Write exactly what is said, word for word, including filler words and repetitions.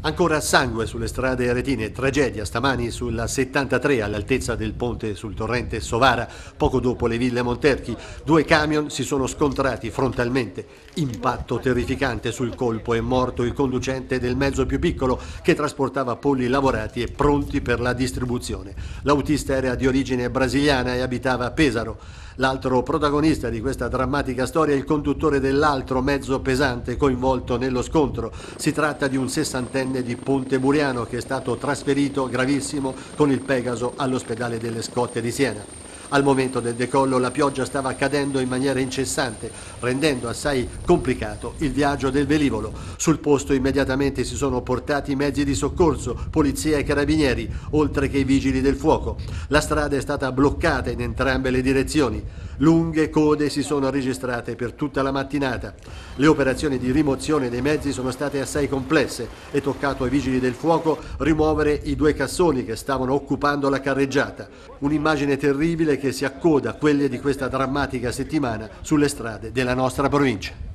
Ancora sangue sulle strade aretine, tragedia stamani sulla settantatré all'altezza del ponte sul torrente Sovara, poco dopo le Ville Monterchi. Due camion si sono scontrati frontalmente. Impatto terrificante, sul colpo è morto il conducente del mezzo più piccolo che trasportava polli lavorati e pronti per la distribuzione. L'autista era di origine brasiliana e abitava a Pesaro. L'altro protagonista di questa drammatica storia è il conduttore dell'altro mezzo pesante coinvolto nello scontro. Si tratta di un sessantenne di Ponte Buriano che è stato trasferito gravissimo con il Pegaso all'ospedale delle Scotte di Siena. Al momento del decollo la pioggia stava cadendo in maniera incessante, rendendo assai complicato il viaggio del velivolo. Sul posto immediatamente si sono portati mezzi di soccorso, polizia e carabinieri, oltre che i vigili del fuoco. La strada è stata bloccata in entrambe le direzioni. Lunghe code si sono registrate per tutta la mattinata. Le operazioni di rimozione dei mezzi sono state assai complesse. È toccato ai vigili del fuoco rimuovere i due cassoni che stavano occupando la carreggiata. Un'immagine terribile che si accoda a quelle di questa drammatica settimana sulle strade della nostra provincia.